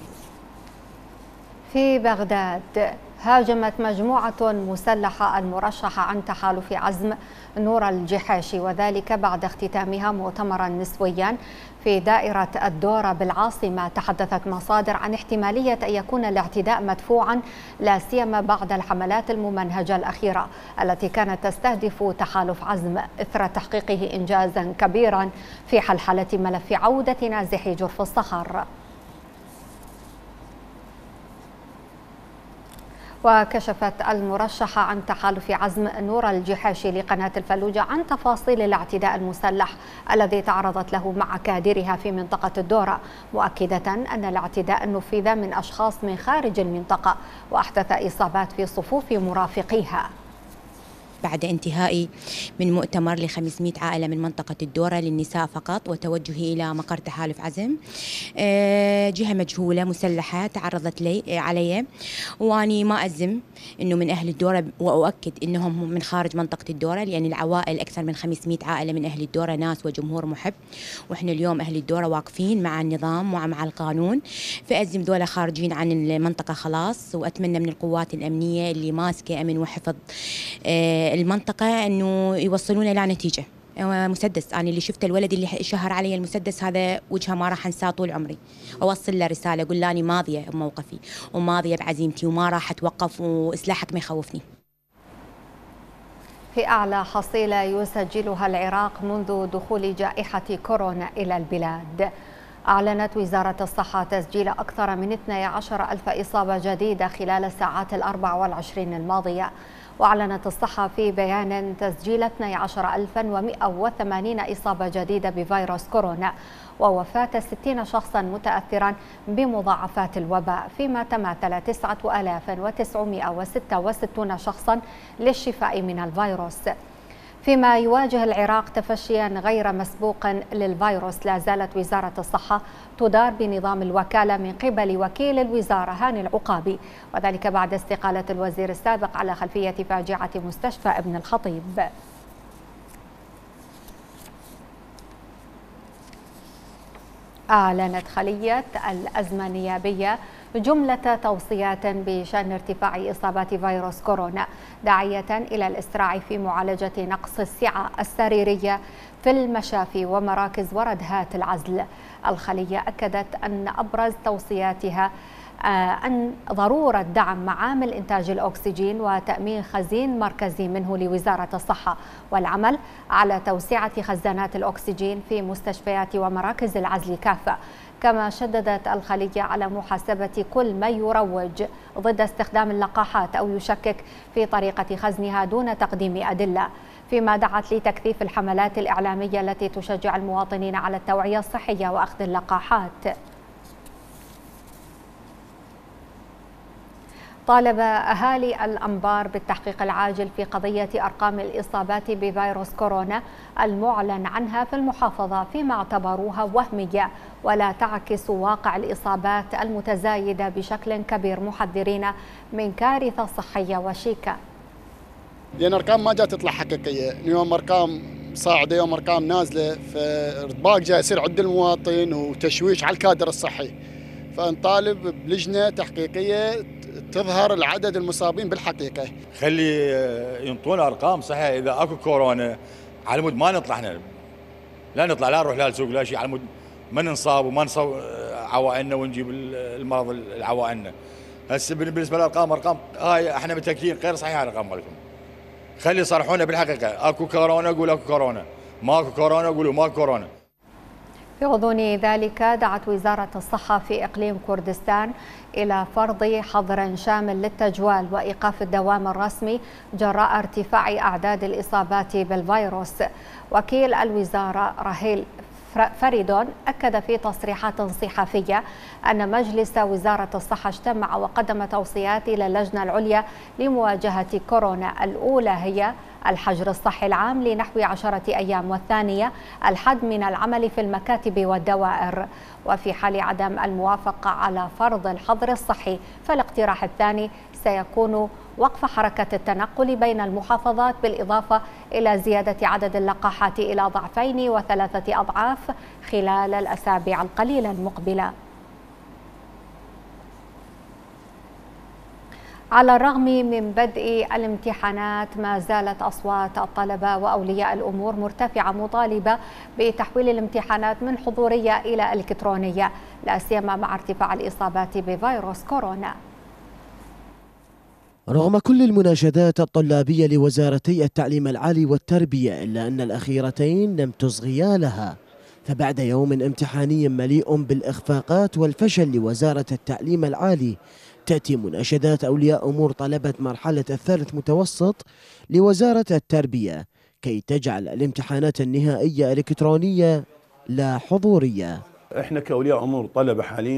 في بغداد هاجمت مجموعة مسلحة المرشحة عن تحالف عزم نور الجحاشي، وذلك بعد اختتامها مؤتمرا نسويا في دائرة الدورة بالعاصمة. تحدثت مصادر عن احتمالية أن يكون الاعتداء مدفوعا لا سيما بعد الحملات الممنهجة الأخيرة التي كانت تستهدف تحالف عزم إثر تحقيقه إنجازا كبيرا في حلحلة ملف عودة نازحي جرف الصخر. وكشفت المرشحة عن تحالف عزم نور الجحاشي لقناة الفلوجة عن تفاصيل الاعتداء المسلح الذي تعرضت له مع كادرها في منطقة الدورة، مؤكدة أن الاعتداء نفذ من أشخاص من خارج المنطقة وأحدث إصابات في صفوف مرافقيها. بعد انتهائي من مؤتمر ل 500 عائلة من منطقة الدورة للنساء فقط وتوجهي إلى مقر تحالف عزم. جهة مجهولة مسلحة تعرضت علي، وأني ما أزم أنه من أهل الدورة، وأؤكد أنهم من خارج منطقة الدورة، لأن العوائل أكثر من 500 عائلة من أهل الدورة ناس وجمهور محب، وإحنا اليوم أهل الدورة واقفين مع النظام ومع القانون. فأزم ذولا خارجين عن المنطقة خلاص، وأتمنى من القوات الأمنية اللي ماسكة أمن وحفظ المنطقة أنه يوصلون إلى نتيجة. مسدس، أنا اللي شفت الولد اللي شهر علي المسدس هذا وجهه ما راح أنساه طول عمري. أوصل له رسالة أقول له أنا ماضية بموقفي وماضية بعزيمتي وما راح أتوقف وسلاحك ما يخوفني. في أعلى حصيلة يسجلها العراق منذ دخول جائحة كورونا إلى البلاد، أعلنت وزارة الصحة تسجيل أكثر من 12,000 إصابة جديدة خلال الساعات 24 الماضية. وأعلنت الصحة في بيان تسجيل 12,180 إصابة جديدة بفيروس كورونا، ووفاة 60 شخصا متأثرا بمضاعفات الوباء، فيما تماثل 9,966 شخصا للشفاء من الفيروس. فيما يواجه العراق تفشيا غير مسبوق للفيروس، لا زالت وزارة الصحة تدار بنظام الوكالة من قبل وكيل الوزارة هاني العقابي، وذلك بعد استقالة الوزير السابق على خلفية فاجعة مستشفى ابن الخطيب. أعلنت خلية الأزمة النيابية جملة توصيات بشأن ارتفاع إصابات فيروس كورونا، داعية إلى الإسراع في معالجة نقص السعة السريرية في المشافي ومراكز وردهات العزل. الخلية أكدت أن أبرز توصياتها أن ضرورة دعم معامل إنتاج الأكسجين وتأمين خزين مركزي منه لوزارة الصحة، والعمل على توسعة خزانات الأكسجين في مستشفيات ومراكز العزل كافة. كما شددت الخلية على محاسبة كل من يروج ضد استخدام اللقاحات أو يشكك في طريقة خزنها دون تقديم أدلة، فيما دعت لتكثيف الحملات الإعلامية التي تشجع المواطنين على التوعية الصحية وأخذ اللقاحات. طالب أهالي الأنبار بالتحقيق العاجل في قضية أرقام الإصابات بفيروس كورونا المعلن عنها في المحافظة، فيما اعتبروها وهمية ولا تعكس واقع الإصابات المتزايدة بشكل كبير، محذرين من كارثة صحية وشيكة. لأن أرقام ما جاء تطلع حقيقية، اليوم أرقام صاعدة يوم أرقام نازلة، فارتباك جاي يصير عند المواطن وتشويش على الكادر الصحي. فنطالب بلجنة تحقيقية تظهر العدد المصابين بالحقيقة. خلي ينطونا أرقام صحيحة إذا أكو كورونا، على مود ما نطلع احنا، لا نطلع لا نروح لا السوق لا شيء، على مود ما ننصاب وما نصاب عوائلنا ونجيب المرض لعوائلنا. هسه بالنسبة للأرقام، أرقام هاي احنا متأكدين غير صحيحة الأرقام مالكم. خلي يصرحونا بالحقيقة، أكو كورونا قولوا أكو كورونا، ماكو كورونا قولوا ماكو كورونا. في غضون ذلك دعت وزارة الصحة في إقليم كردستان إلى فرض حظر شامل للتجوال وإيقاف الدوام الرسمي جراء ارتفاع أعداد الإصابات بالفيروس. وكيل الوزارة راهيل فريدون أكد في تصريحات صحفية أن مجلس وزارة الصحة اجتمع وقدم توصيات إلى اللجنة العليا لمواجهة كورونا. الأولى هي الحجر الصحي العام لنحو 10 أيام، والثانية الحد من العمل في المكاتب والدوائر. وفي حال عدم الموافقة على فرض الحظر الصحي فالاقتراح الثاني سيكون وقف حركة التنقل بين المحافظات، بالإضافة إلى زيادة عدد اللقاحات إلى 2 و3 أضعاف خلال الأسابيع القليلة المقبلة. على الرغم من بدء الامتحانات ما زالت أصوات الطلبة وأولياء الأمور مرتفعة مطالبة بتحويل الامتحانات من حضورية إلى إلكترونية، لا سيما مع ارتفاع الإصابات بفيروس كورونا. رغم كل المناشدات الطلابية لوزارتي التعليم العالي والتربية إلا أن الأخيرتين لم تصغيا لها، فبعد يوم امتحاني مليء بالإخفاقات والفشل لوزارة التعليم العالي تأتي مناشدات أولياء أمور طلبة مرحلة الثالث متوسط لوزارة التربية كي تجعل الامتحانات النهائية إلكترونية لا حضورية. احنا كأولياء أمور طلبة حاليا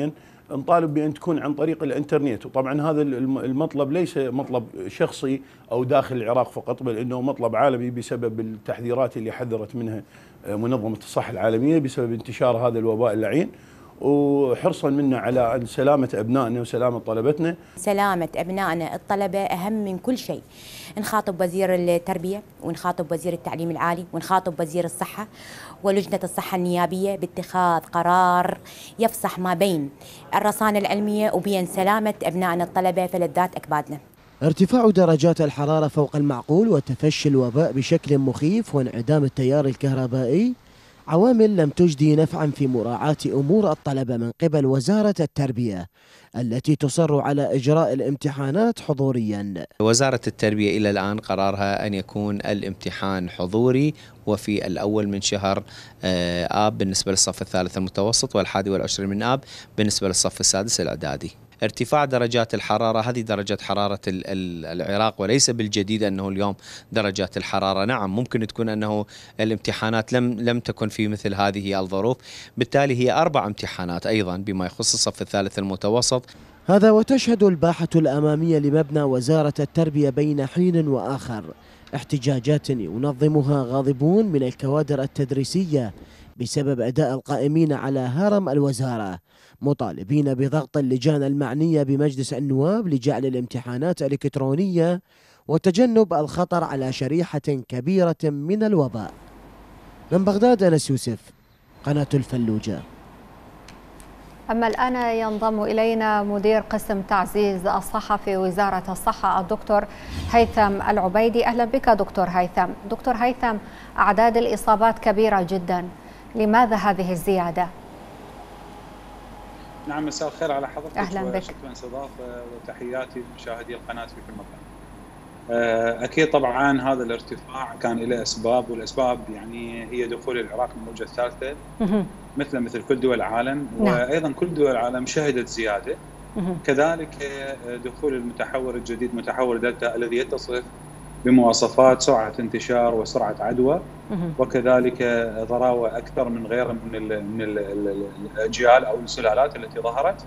نطالب بأن تكون عن طريق الإنترنت. وطبعا هذا المطلب ليس مطلب شخصي أو داخل العراق فقط، بل أنه مطلب عالمي بسبب التحذيرات اللي حذرت منها منظمة الصحة العالمية بسبب انتشار هذا الوباء اللعين، وحرصا منا على أن سلامة أبنائنا وسلامة طلبتنا. سلامة أبنائنا الطلبة أهم من كل شيء. نخاطب وزير التربية، ونخاطب وزير التعليم العالي، ونخاطب وزير الصحة ولجنة الصحة النيابية باتخاذ قرار يفصح ما بين الرصانة العلمية وبين سلامة أبنائنا الطلبة فلذات أكبادنا. ارتفاع درجات الحرارة فوق المعقول وتفشي الوباء بشكل مخيف وانعدام التيار الكهربائي عوامل لم تجدي نفعا في مراعاة أمور الطلبة من قبل وزارة التربية التي تصر على إجراء الامتحانات حضوريا. وزارة التربية إلى الآن قرارها أن يكون الامتحان حضوري وفي الأول من شهر آب بالنسبة للصف الثالث المتوسط، وال21 من آب بالنسبة للصف السادس الإعدادي. ارتفاع درجات الحرارة، هذه درجة حرارة العراق، وليس بالجديد أنه اليوم درجات الحرارة. نعم ممكن تكون أنه الامتحانات لم تكن في مثل هذه الظروف، بالتالي هي 4 امتحانات أيضا بما يخص الصف الثالث المتوسط. هذا وتشهد الباحة الأمامية لمبنى وزارة التربية بين حين وآخر احتجاجات ينظمها غاضبون من الكوادر التدريسية بسبب أداء القائمين على هرم الوزارة، مطالبين بضغط اللجان المعنية بمجلس النواب لجعل الامتحانات الإلكترونية وتجنب الخطر على شريحة كبيرة من الوباء. من بغداد أنس يوسف، قناة الفلوجة. أما الآن ينضم إلينا مدير قسم تعزيز الصحة في وزارة الصحة الدكتور هيثم العبيدي. أهلا بك دكتور هيثم. دكتور هيثم، أعداد الإصابات كبيرة جدا، لماذا هذه الزيادة؟ نعم، مساء الخير على حضرتك. أهلا بك. شكرا استضافة وتحياتي لمشاهدي القناة في كل مكان. أكيد طبعا هذا الارتفاع كان له أسباب، والأسباب يعني هي دخول العراق من الموجة الثالثة مثل كل دول العالم. نعم. وأيضا كل دول العالم شهدت زيادة. كذلك دخول المتحور الجديد متحور دلتا الذي يتصف بمواصفات سرعة انتشار وسرعة عدوى، وكذلك ضراوة أكثر من غير من الأجيال أو السلالات التي ظهرت.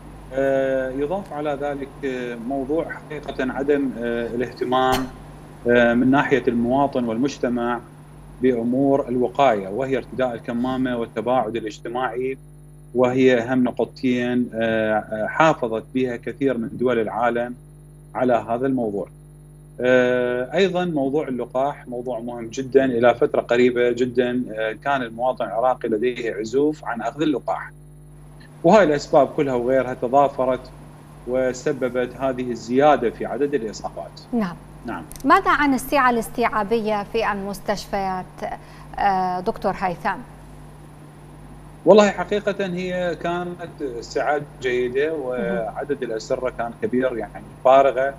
يضاف على ذلك موضوع حقيقة عدم الاهتمام من ناحية المواطن والمجتمع بأمور الوقاية، وهي ارتداء الكمامة والتباعد الاجتماعي، وهي أهم نقطتين حافظت بها كثير من دول العالم على هذا الموضوع. أيضا موضوع اللقاح موضوع مهم جدا. إلى فترة قريبة جدا كان المواطن العراقي لديه عزوف عن أخذ اللقاح، وهاي الأسباب كلها وغيرها تضافرت وسببت هذه الزيادة في عدد الإصابات. نعم. ماذا عن السعة الاستيعابية في المستشفيات دكتور هيثم؟ والله حقيقة هي كانت سعة جيدة، وعدد الأسرة كان كبير يعني فارغة.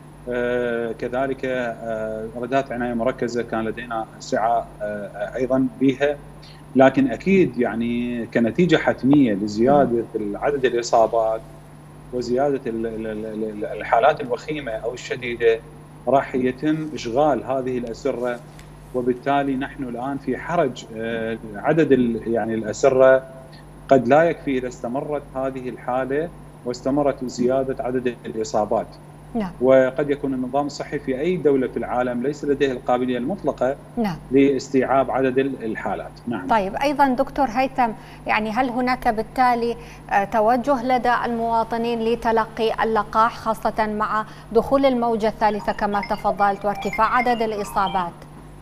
كذلك ردات عناية مركزة كان لدينا سعة أيضا بها، لكن أكيد يعني كنتيجة حتمية لزيادة عدد الإصابات وزيادة الحالات الوخيمة أو الشديدة راح يتم إشغال هذه الأسرة، وبالتالي نحن الآن في حرج. عدد يعني الأسرة قد لا يكفي إذا استمرت هذه الحالة واستمرت زيادة عدد الإصابات. نعم. وقد يكون النظام الصحي في أي دولة في العالم ليس لديه القابلية المطلقة نعم. لاستيعاب عدد الحالات. نعم. طيب أيضا دكتور هيثم، يعني هل هناك بالتالي توجه لدى المواطنين لتلقي اللقاح خاصة مع دخول الموجة الثالثة كما تفضلت وارتفاع عدد الإصابات؟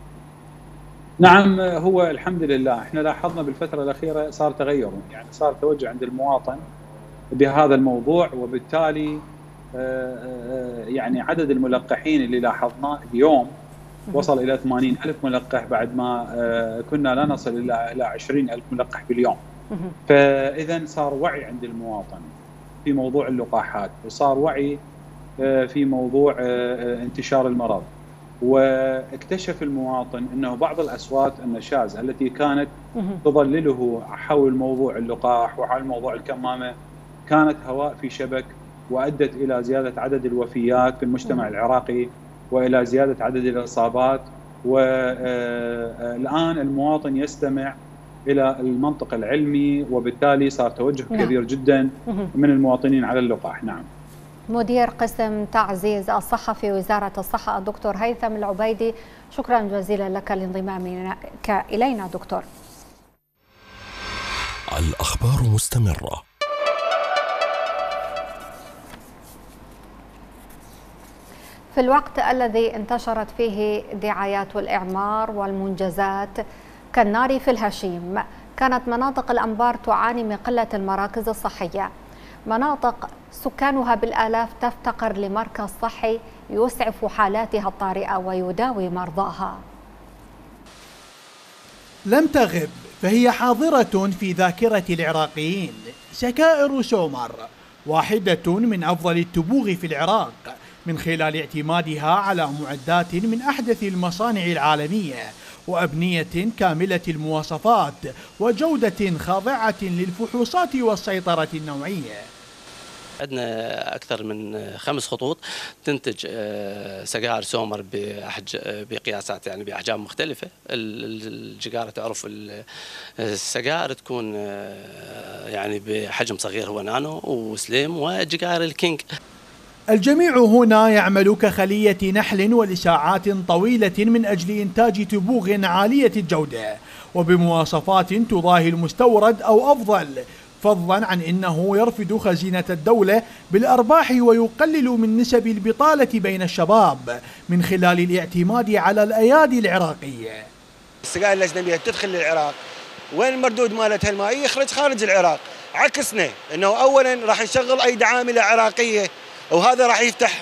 نعم، هو الحمد لله احنا لاحظنا بالفترة الأخيرة صار تغير، يعني صار توجه عند المواطن بهذا الموضوع، وبالتالي يعني عدد الملقحين اللي لاحظناه اليوم وصل إلى 80,000 ملقح بعد ما كنا لا نصل إلى 20,000 ملقح باليوم. فإذا صار وعي عند المواطن في موضوع اللقاحات، وصار وعي في موضوع انتشار المرض، واكتشف المواطن أنه بعض الأصوات النشازة التي كانت تضلله حول موضوع اللقاح وحول موضوع الكمامة كانت هواء في شبك، وأدت إلى زيادة عدد الوفيات في المجتمع العراقي وإلى زيادة عدد الإصابات. والآن المواطن يستمع الى المنطق العلمي، وبالتالي صار توجه كبير جدا من المواطنين على اللقاح. نعم. مدير قسم تعزيز الصحة في وزارة الصحة الدكتور هيثم العبيدي، شكرا جزيلا لك لانضمامك إلينا دكتور. الأخبار مستمرة. في الوقت الذي انتشرت فيه دعايات الإعمار والمنجزات كالنار في الهشيم، كانت مناطق الأنبار تعاني من قلة المراكز الصحية. مناطق سكانها بالآلاف تفتقر لمركز صحي يسعف حالاتها الطارئة ويداوي مرضاها. لم تغب فهي حاضرة في ذاكرة العراقيين. سكائر سومر واحدة من أفضل التبوغ في العراق من خلال اعتمادها على معدات من أحدث المصانع العالمية وأبنية كاملة المواصفات وجودة خاضعة للفحوصات والسيطرة النوعية. عندنا أكثر من 5 خطوط تنتج سجائر سومر بقياسات يعني بأحجام مختلفة. الجقارة تعرف السجائر تكون يعني بحجم صغير هو نانو وسليم، والجقائر الكينج. الجميع هنا يعمل كخلية نحل ولساعات طويلة من أجل إنتاج تبوغ عالية الجودة وبمواصفات تضاهي المستورد أو أفضل، فضلا عن أنه يرفد خزينة الدولة بالأرباح ويقلل من نسب البطالة بين الشباب من خلال الاعتماد على الأيادي العراقية. السجائر الأجنبية تدخل للعراق، وين المردود مالتها المائي؟ يخرج خارج العراق. عكسنا أنه أولا راح يشغل أيدي عاملة عراقية، وهذا راح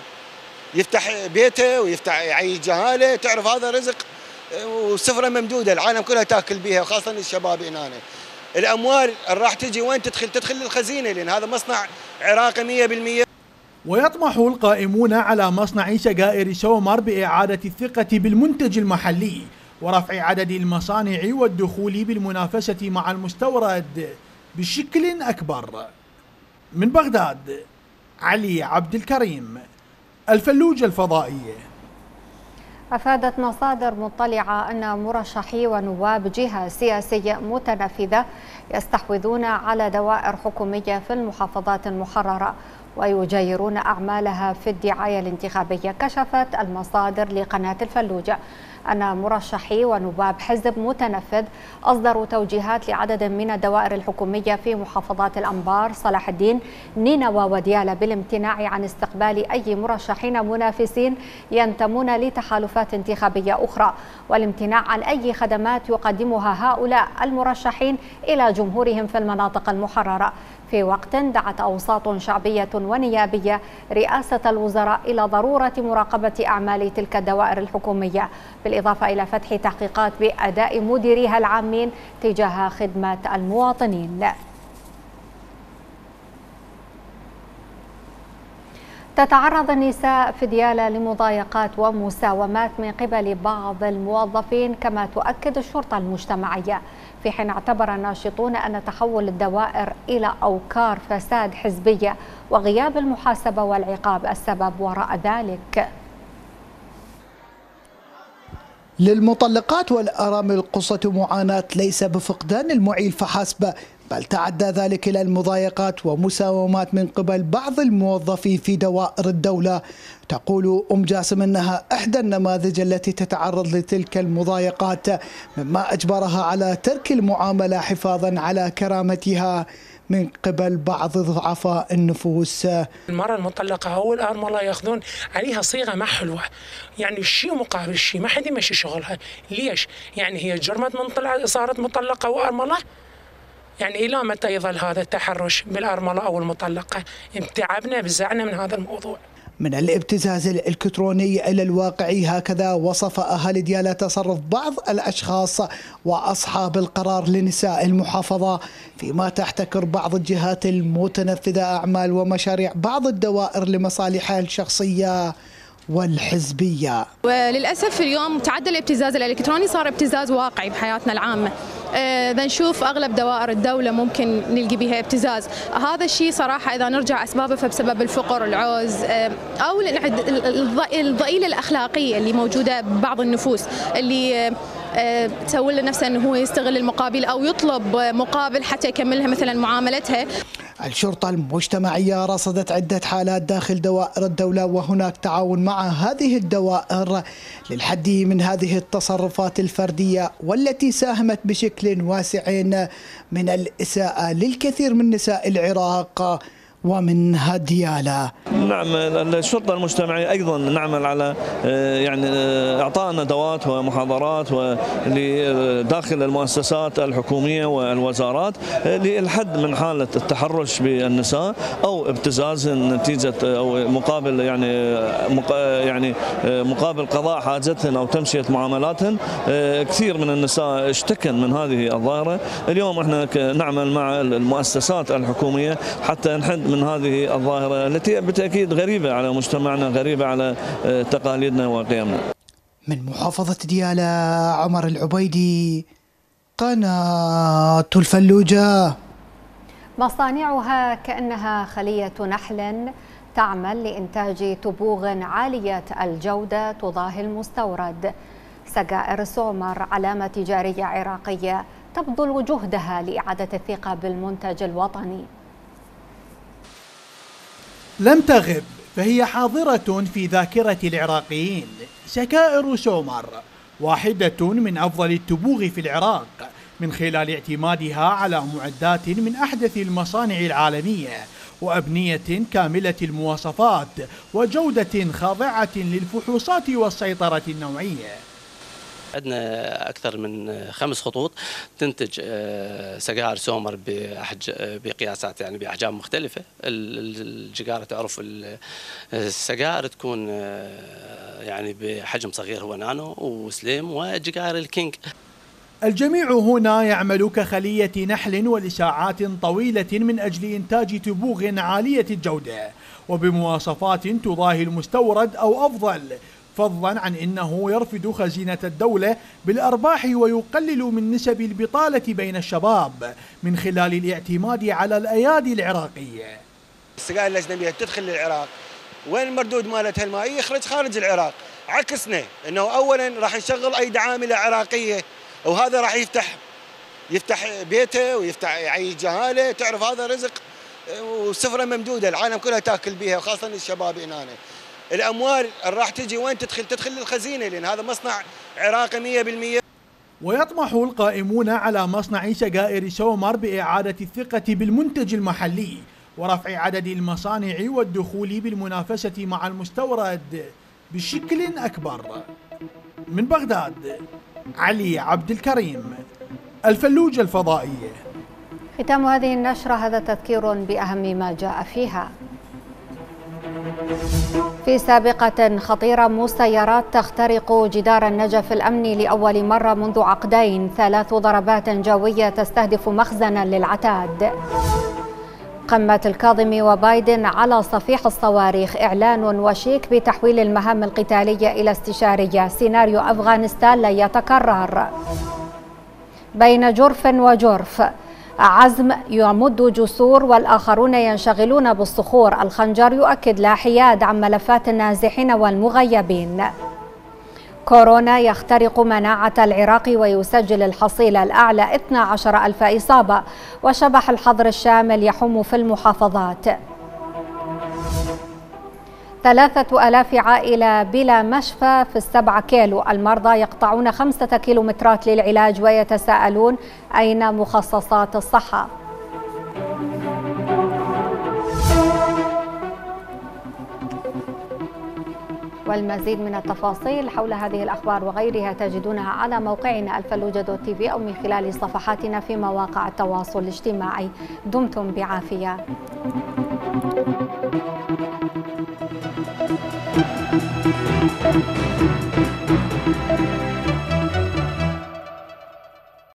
يفتح بيته ويفتح يعيش جهاله. تعرف هذا رزق وسفرة ممدودة، العالم كلها تاكل بيها وخاصة الشباب هنا. الأموال راح تجي وين تدخل للخزينة، لأن هذا مصنع عراقي 100%. ويطمح القائمون على مصنع سجائر سومر بإعادة الثقة بالمنتج المحلي ورفع عدد المصانع والدخول بالمنافسة مع المستورد بشكل أكبر. من بغداد، علي عبد الكريم، الفلوجة الفضائية. أفادت مصادر مطلعة أن مرشحي ونواب جهة سياسية متنفذة يستحوذون على دوائر حكومية في المحافظات المحررة ويجيرون أعمالها في الدعاية الانتخابية. كشفت المصادر لقناة الفلوجة أن مرشحي ونواب حزب متنفذ أصدروا توجيهات لعدد من الدوائر الحكومية في محافظات الأنبار، صلاح الدين، نينوى وديالى بالامتناع عن استقبال أي مرشحين منافسين ينتمون لتحالفات انتخابية أخرى، والامتناع عن أي خدمات يقدمها هؤلاء المرشحين إلى جمهورهم في المناطق المحررة. في وقت دعت أوساط شعبية ونيابية رئاسة الوزراء إلى ضرورة مراقبة أعمال تلك الدوائر الحكومية، بالإضافة إلى فتح تحقيقات بأداء مديريها العامين تجاه خدمة المواطنين. تتعرض النساء في ديالى لمضايقات ومساومات من قبل بعض الموظفين كما تؤكد الشرطة المجتمعية، في حين اعتبر الناشطون أن تحول الدوائر إلى أوكار فساد حزبية وغياب المحاسبة والعقاب السبب وراء ذلك. للمطلقات والأرامل قصة معاناة ليس بفقدان المعيل فحسب، بل تعدى ذلك إلى المضايقات ومساومات من قبل بعض الموظفين في دوائر الدولة. تقول أم جاسم أنها إحدى النماذج التي تتعرض لتلك المضايقات، مما أجبرها على ترك المعاملة حفاظا على كرامتها من قبل بعض ضعفاء النفوس. المرأة المطلقة أو الأرملة يأخذون عليها صيغة ما حلوة، يعني الشيء مقابل الشيء، ما حد يمشي شغلها. ليش؟ يعني هي جرمت من صارت مطلقة وأرملة؟ يعني إلى متى يظل هذا التحرش بالأرملة أو المطلقة؟ تعبنا بزعنا من هذا الموضوع. من الابتزاز الإلكتروني إلى الواقعي، هكذا وصف أهالي ديالى تصرف بعض الأشخاص وأصحاب القرار لنساء المحافظة، فيما تحتكر بعض الجهات المتنفذة أعمال ومشاريع بعض الدوائر لمصالحها الشخصية والحزبية. وللأسف اليوم تعدى الابتزاز الإلكتروني، صار ابتزاز واقعي بحياتنا العامة. نشوف أغلب دوائر الدولة ممكن نلقي بها ابتزاز. هذا الشيء صراحة إذا نرجع أسبابه فبسبب الفقر، العوز، أو الضئيلة الأخلاقية اللي موجودة ببعض النفوس اللي تسوي له نفسه انه هو يستغل المقابل او يطلب مقابل حتى يكملها مثلا معاملتها. الشرطة المجتمعية رصدت عدة حالات داخل دوائر الدولة، وهناك تعاون مع هذه الدوائر للحد من هذه التصرفات الفردية والتي ساهمت بشكل واسع من الإساءة للكثير من نساء العراق ومنها ديالا. نعم، الشرطة المجتمعية أيضا نعمل على يعني إعطاء ندوات ومحاضرات داخل المؤسسات الحكومية والوزارات للحد من حالة التحرش بالنساء أو ابتزاز نتيجة أو مقابل يعني مقابل قضاء حاجتهن أو تمشية معاملاتهن. كثير من النساء اشتكن من هذه الظاهرة. اليوم احنا نعمل مع المؤسسات الحكومية حتى نحد من هذه الظاهرة التي بالتأكيد غريبة على مجتمعنا، غريبة على تقاليدنا وقيمنا. من محافظة ديالا عمر العبيدي، قناة الفلوجة. مصانعها كأنها خلية نحل تعمل لإنتاج تبوغ عالية الجودة تضاهي المستورد. سجائر سومر علامة تجارية عراقية تبذل جهدها لإعادة الثقة بالمنتج الوطني. لم تغب فهي حاضرة في ذاكرة العراقيين. سكائر سومر واحدة من أفضل التبوغ في العراق من خلال اعتمادها على معدات من أحدث المصانع العالمية وأبنية كاملة المواصفات وجودة خاضعة للفحوصات والسيطرة النوعية. عندنا أكثر من 5 خطوط تنتج سجائر سومر بقياسات يعني بأحجام مختلفة. الجقارة تعرف السجائر تكون يعني بحجم صغير هو نانو وسليم، والجقائر الكينج. الجميع هنا يعمل كخلية نحل ولساعات طويلة من أجل إنتاج تبوغ عالية الجودة وبمواصفات تضاهي المستورد أو أفضل، فضلا عن أنه يرفد خزينة الدولة بالأرباح ويقلل من نسب البطالة بين الشباب من خلال الاعتماد على الأيادي العراقية. السجائر الأجنبية تدخل للعراق، وين المردود مالتها المائي؟ يخرج خارج العراق. عكسنا انه اولا راح نشغل ايدي عامله عراقيه، وهذا راح يفتح بيته ويفتح يعيش جهاله. تعرف هذا رزق وسفره ممدوده، العالم كلها تاكل بها وخاصه الشباب هنا. الاموال راح تجي وين تدخل للخزينه، لان هذا مصنع عراقي 100%. ويطمح القائمون على مصنع سجائر سومر بإعادة الثقة بالمنتج المحلي ورفع عدد المصانع والدخول بالمنافسة مع المستورد بشكل أكبر. من بغداد، علي عبد الكريم، الفلوجة الفضائية. ختام هذه النشرة هذا تذكير بأهم ما جاء فيها. في سابقة خطيرة، مسيرات تخترق جدار النجف الأمني لأول مرة منذ عقدين. 3 ضربات جوية تستهدف مخزنا للعتاد. قمة الكاظمي وبايدن على صفيح الصواريخ. إعلان وشيك بتحويل المهام القتالية إلى استشارية. سيناريو أفغانستان لا يتكرر. بين جرف وجرف، عزم يمد جسور والآخرون ينشغلون بالصخور. الخنجر يؤكد لا حياد عن ملفات النازحين والمغيبين. كورونا يخترق مناعة العراق ويسجل الحصيلة الأعلى 12,000 إصابة، وشبح الحظر الشامل يحوم في المحافظات. 3000 عائلة بلا مشفى في 7 كيلو. المرضى يقطعون 5 كيلومترات للعلاج ويتساءلون أين مخصصات الصحة. والمزيد من التفاصيل حول هذه الأخبار وغيرها تجدونها على موقعنا الفلوجة.tv أو من خلال صفحاتنا في مواقع التواصل الاجتماعي. دمتم بعافية. Thank you.